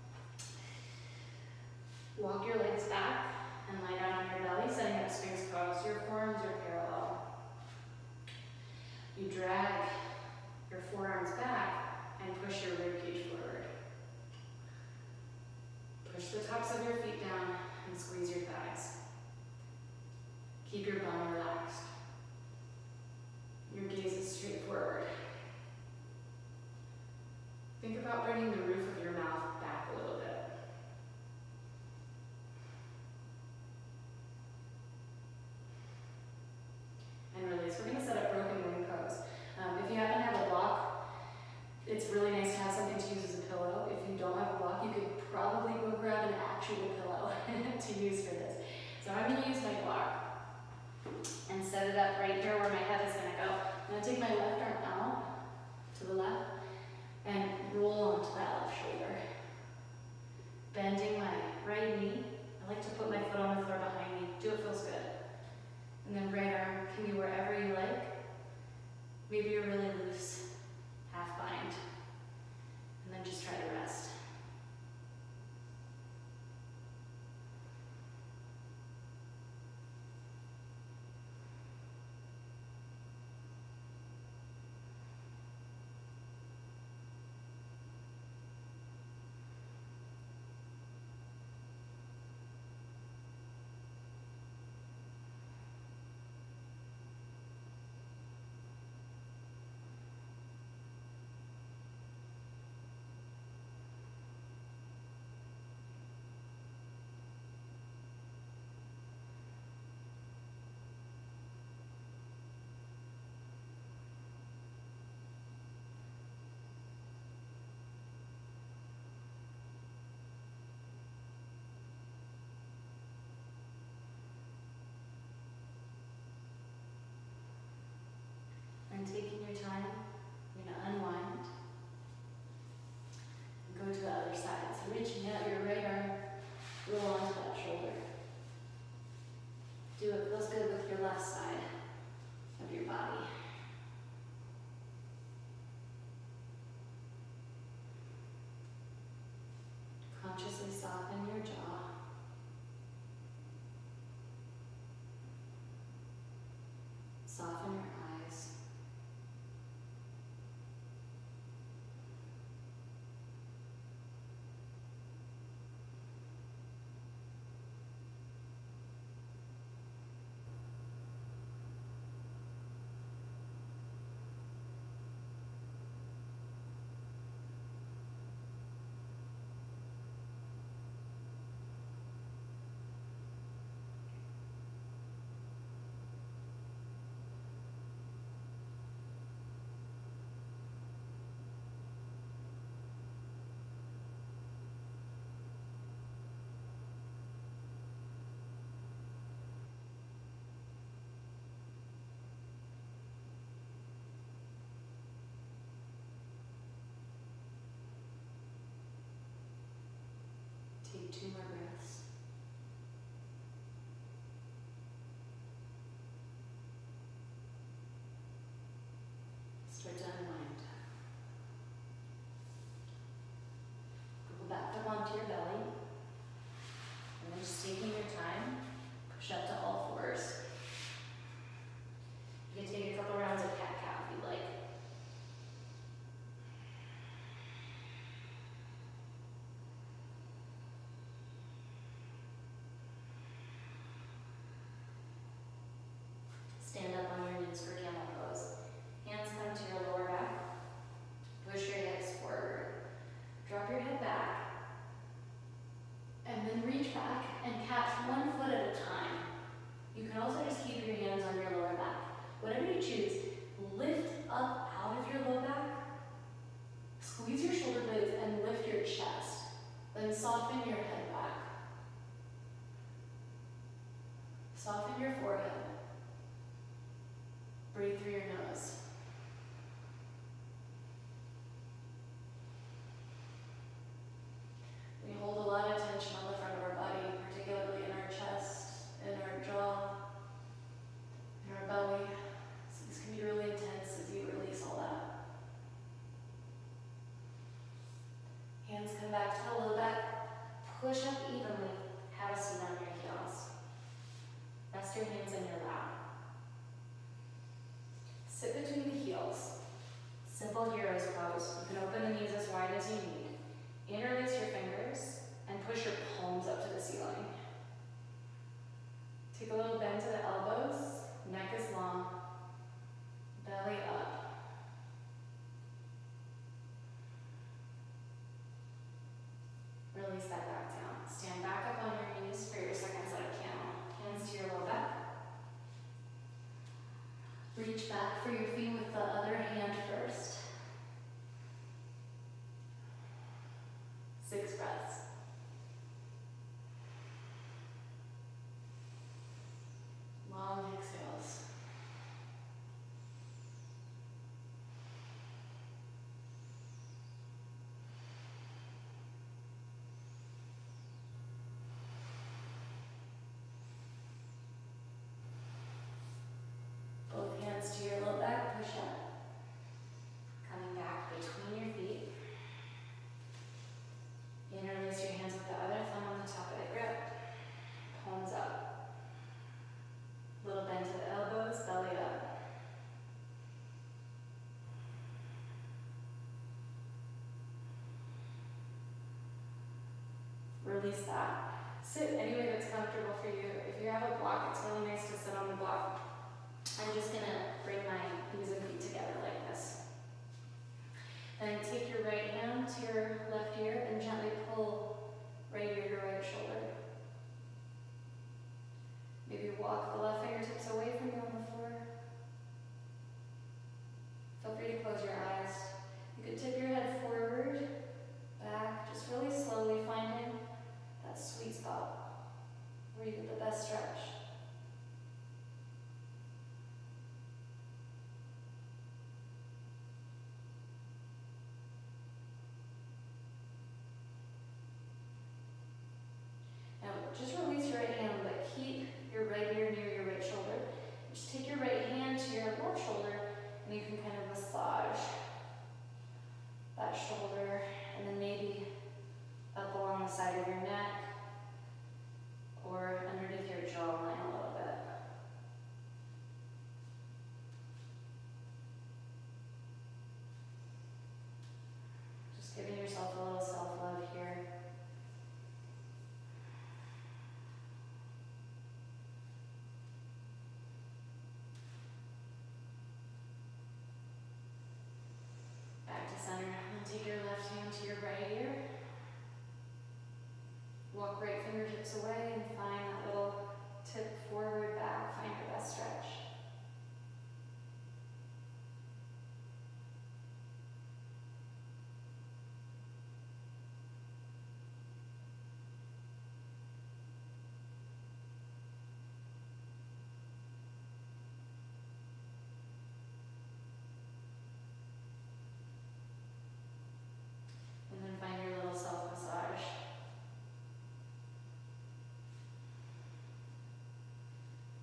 Walk your legs back and lie down on your belly, setting up Sphinx pose. Your forearms are parallel. You drag your forearms back and push your ribcage forward. Push the tops of your feet down and squeeze your thighs. Keep your bum relaxed. Your gaze is straight forward. Think about bringing the roof of your mouth back a little bit. And release. We're going to set up broken wing pose. Um, if you happen to have a block, it's really nice to have something to use as a pillow. If you don't have a block, you could probably go grab an actual pillow to use for this. So I'm going to use my block and set it up right here where my head is going to go. I'm going to take my left arm out to the left and roll onto that left shoulder. Bending my right knee. I like to put my foot on the floor behind me. Do it feels good. And then right arm can be wherever you like. Maybe you're really loose, half bind. And then just try to rest. And taking your time, you're going to unwind and go to the other side. So reaching out your right arm, roll onto that shoulder. Do it feels good with your left side of your body. Consciously soften your jaw. Soften your eyes. Take two more breaths. Start to unwind. Go back up onto your belly. And then just taking your time, push up to all fours. You can take a couple rounds of cat-cow if you'd like. Stand up on your knees for camel pose. Hands come to your lower back. Push your hips forward. Drop your head back. And then reach back and catch one foot at a time. You can also just keep your hands on your lower back. Whatever you choose, lift up out of your low back. Squeeze your shoulder blades and lift your chest. Then soften your head back. Soften your forehead. Breathe through your nose. We hold a lot of tension on the front of our body, particularly in our chest, in our jaw, in our belly. So this can be really intense as you release all that. Hands come back to the low back. Push up evenly. Have a seat on your heels. Rest your hands in your lap. Sit between the heels. Simple hero's pose. You can open the knees as wide as you need. Interlace your fingers and push your palms up to the ceiling. Take a little bend to the elbows. Neck is long. Belly up. Release that back down. Stand back up on your knees for your second set of camel. Hands to your low back. Reach back for your feet with the other hand first. Six breaths. Long exhales. Both hands to your low back, push up. Coming back between your feet. Interlace your hands with the other thumb on the top of the grip. Palms up. Little bend to the elbows, belly up. Release that. Sit any way that's comfortable for you. If you have a block, it's really nice to sit on the block. I'm just gonna bring my knees and feet together like this. Then take your right hand to your left ear and gently pull right ear to right shoulder. Maybe walk the left fingertips away from you on the floor. Feel free to close your eyes. You could tip your head forward, back, just really slowly finding that sweet spot where you get the best stretch. Just release your right hand, but keep your right ear near your right shoulder. Just take your right hand to your left shoulder, and you can kind of massage that shoulder, and then maybe up along the side of your neck, or underneath your jawline a little bit. Just giving yourself a little self-love here. Center. And take your left hand to your right ear. Walk right fingertips away and find that little tip forward, back. Find your best stretch. Find your little self-massage.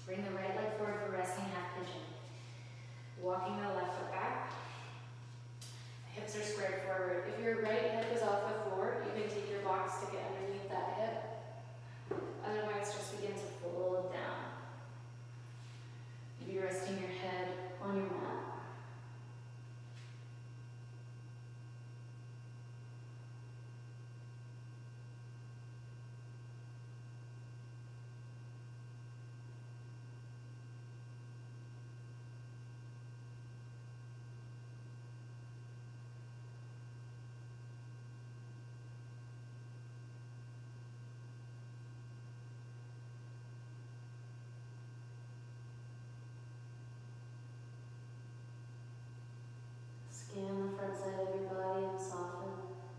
Bring the right leg forward for resting half pigeon. Walking the left foot back. Hips are squared forward. If your right hip is off the floor, you can take your box, stick it underneath that hip. Otherwise, just begin to fold down. Maybe resting your head on your mat. Scan the front side of your body and soften.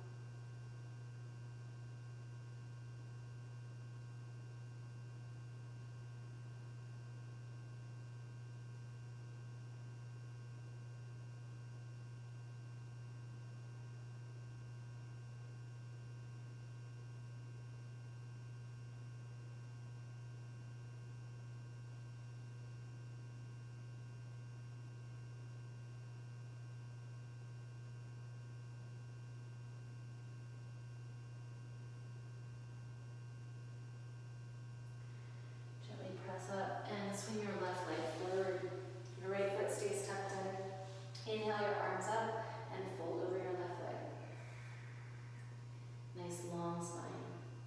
Press up and swing your left leg forward. Your right foot stays tucked in. Inhale your arms up and fold over your left leg. Nice long spine.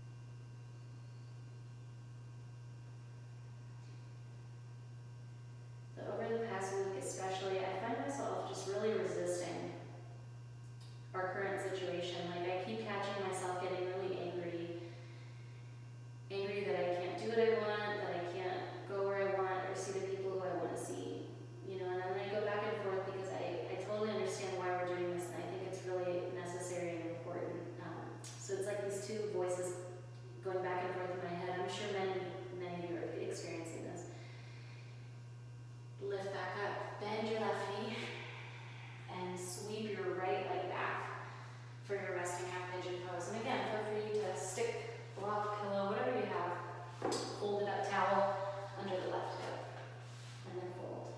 So over the past week especially, I find myself just really resisting our current situation. Like I keep catching myself getting really angry. Angry that I can't do what I want, that I can't go where I want or see the people who I want to see. You know, and then I go back and forth because I, I totally understand why we're doing this and I think it's really necessary and important. Um, so it's like these two voices going back and forth in my head. I'm sure many, many of you are experiencing this. Lift back up, bend your left knee, and sweep your right leg back for your resting half pigeon pose. And again, feel free to stick block, pillow, whatever you have, folded up towel under the left hip, and then fold.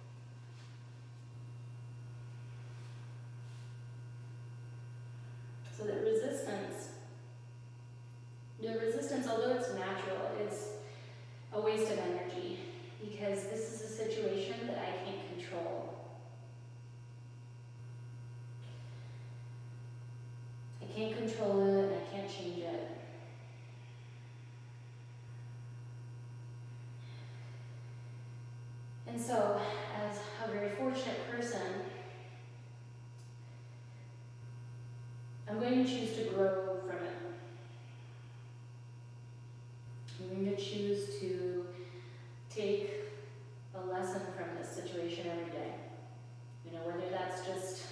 So the resistance, the resistance, although it's natural, it's a waste of energy because this is a situation that I can't control. I can't control it, and I can't change it. And so, as a very fortunate person, I'm going to choose to grow from it. I'm going to choose to take a lesson from this situation every day. You know, whether that's just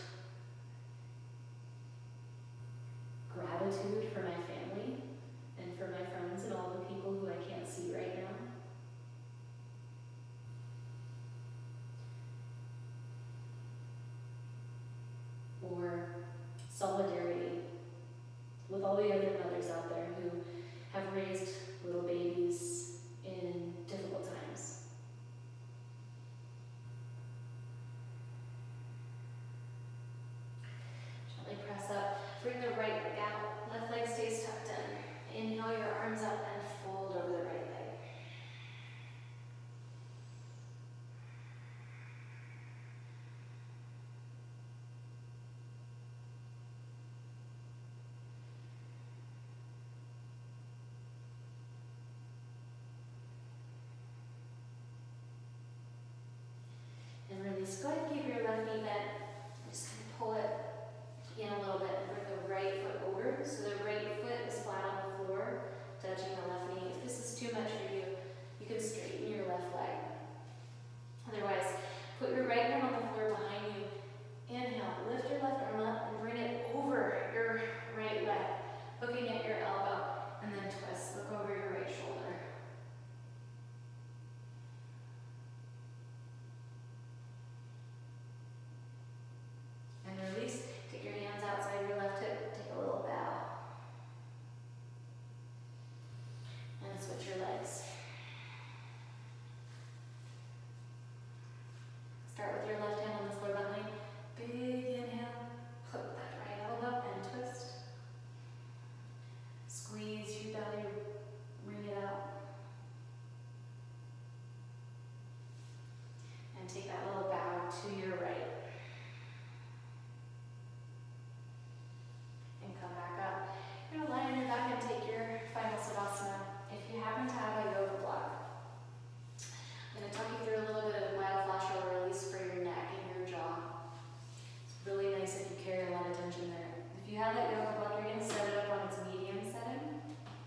gratitude for my family and for my friends and all the people who I can't see right now. Or solidarity with all the other mothers out there who have raised little babies in difficult times. Gently press up, bring the right leg out, left leg stays tucked in. Inhale your arms up and fold over the right leg. And release. Go ahead and keep your left knee bent. Just kind of pull it in a little bit and bring the right foot over. So the right foot is flat on the floor, touching the left knee. If this is too much for you, you can straighten your left leg. Otherwise, put your right hand on the floor behind you. Inhale, lift your left arm up and bring it over your right leg, hooking at your elbow, and then twist. Look over your right shoulder. And release. Take your hands outside your left hip. Take a little bow. And switch your legs. Start with your left hand on the floor behind. Big inhale, hook that right elbow up and twist. Squeeze your belly, bring it out. And take that little bow to your right. And come back up. You're gonna lie on your back and take your final Savasana. If you happen to have a yoga block, I'm gonna talk you through a little bit of myofascial release for your neck and your jaw. It's really nice if you carry a lot of tension there. If you have that yoga block, you're gonna set it up on its medium setting.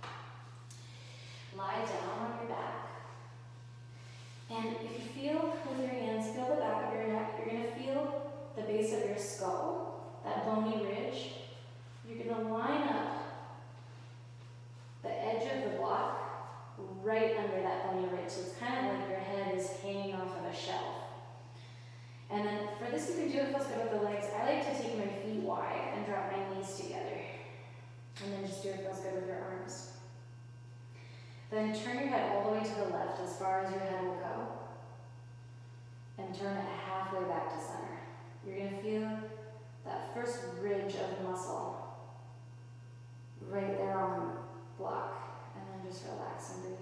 Lie down on your back. And if you feel with your hands, feel the back of your neck, you're gonna feel the base of your skull, that bony ridge. You're gonna line up the edge of the block right under that bony ridge. So it's kind of like your head is hanging off of a shelf. And then for this, you can do it feels good with the legs. I like to take my feet wide and drop my knees together. And then just do it feels good with your arms. Then turn your head all the way to the left as far as your head will go. And turn it halfway back to center. You're gonna feel that first ridge of muscle right there on the block. And then just relax and breathe.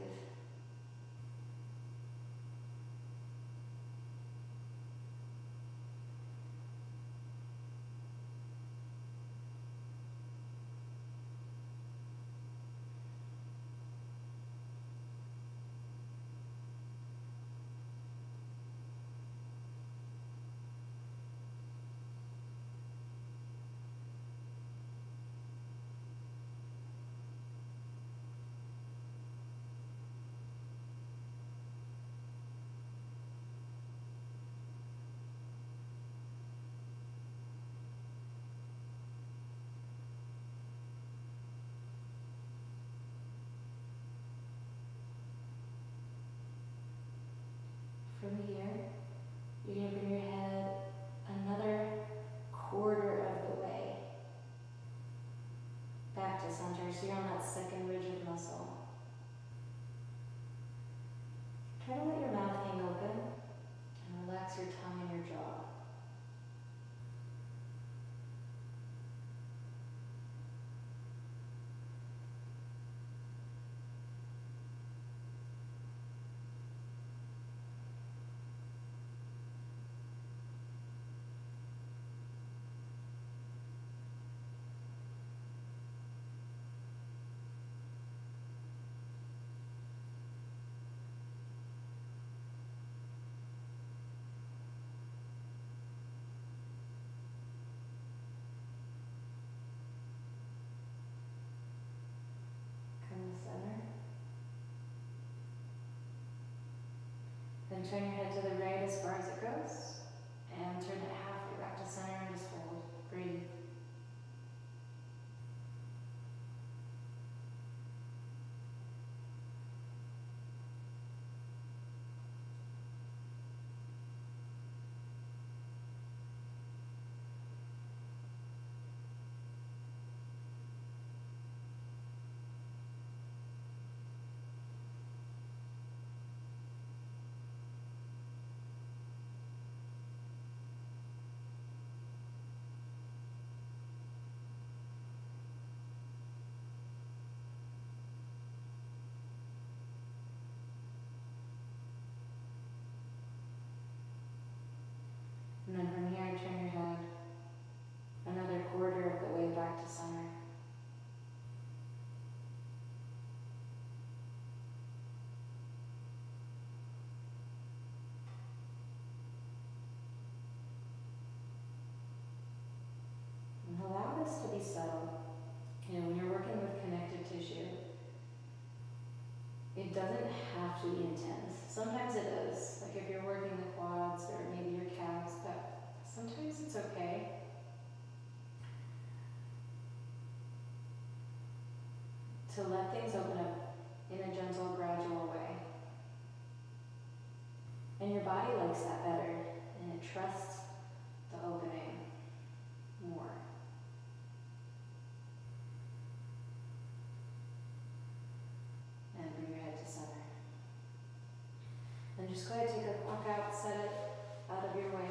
From here, you're going to bring your head another quarter of the way back to center, so you're on that second ridge of muscle. Try to let your mouth hang open and relax your tongue and your jaw. Then turn your head to the right as far as it goes, and turn it halfway back to center and just hold. Breathe. And then from here, turn your head another quarter of the way back to center. And allow this to be subtle. You know, when you're working with connective tissue, it doesn't have to be intense. Sometimes it is, like if you're working the quads or maybe your calves, but sometimes it's okay. To let things open up in a gentle, gradual way. And your body likes that better, and it trusts the opening more. And bring your head to center. Then just go ahead, take a walk out, set it out of your way.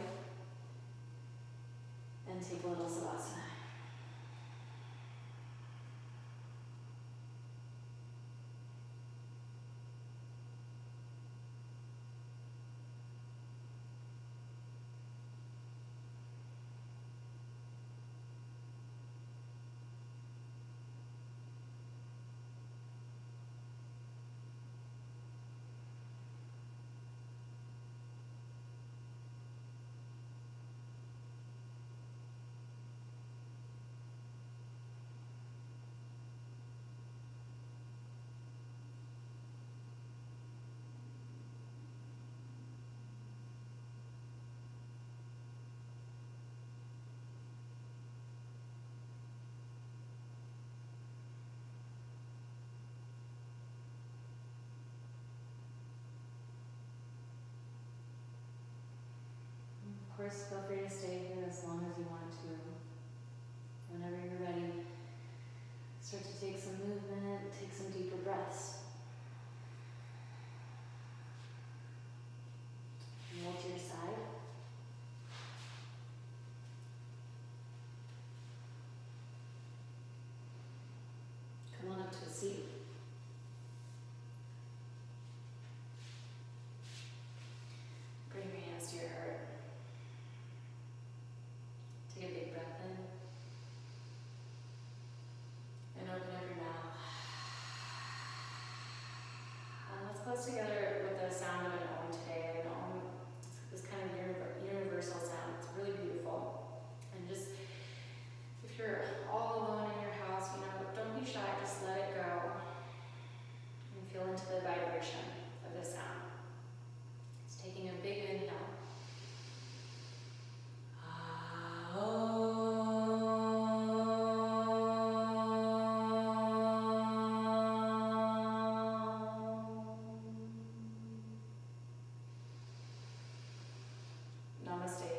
course, feel free to stay here as long as you want to. Whenever you're ready, start to take some movement, take some deeper breaths. Roll to your side. Come on up to a seat. Bring your hands to your heart. Take a big breath in. And open up your mouth. And let's close together with the sound of an Om today. An Om, it's this kind of univer- universal sound. It's really beautiful. And just, if you're all alone in your house, you know, don't be shy, just let it go. And feel into the vibration of the sound. It's taking a big inhale. Namaste.